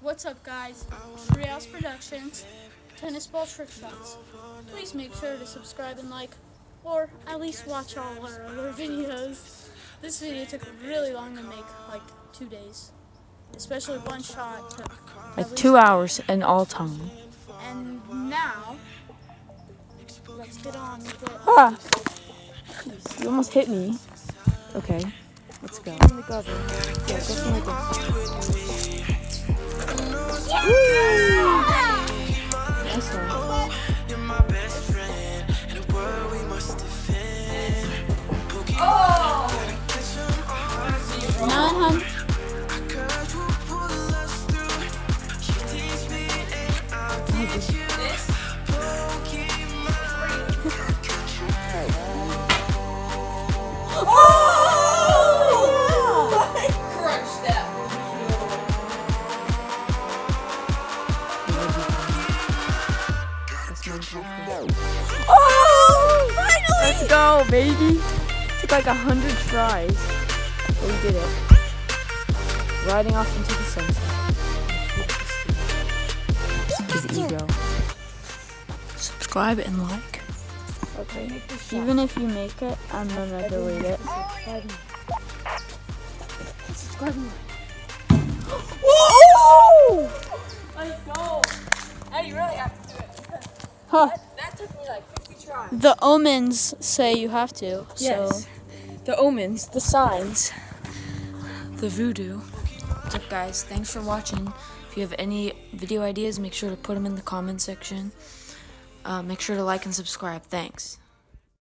What's up, guys? Treehouse Productions, Tennis Ball Trick Shots. Please make sure to subscribe and like, or at least watch all our other videos. This video took really long to make, like 2 days. Especially one shot took like 2 hours in all time. And now, let's get on with it. Ah! Jeez, you almost hit me. Okay, let's go. In the gutter. Yeah, go from like this. Nice one. Oh! 900. Oh! Finally! Let's go, baby. Took like 100 tries, but we did it. Riding off into the sunset. His ego. Subscribe and like. Okay. Even if you make it, I'm gonna delete it. Subscribe and like. Whoa! Let's go. Eddie, really have to do it. Huh. That took me like 50 tries. The omens say you have to. Yes. So. The omens, the signs, the voodoo. What's up, guys? Thanks for watching. If you have any video ideas, make sure to put them in the comment section. Make sure to like and subscribe. Thanks.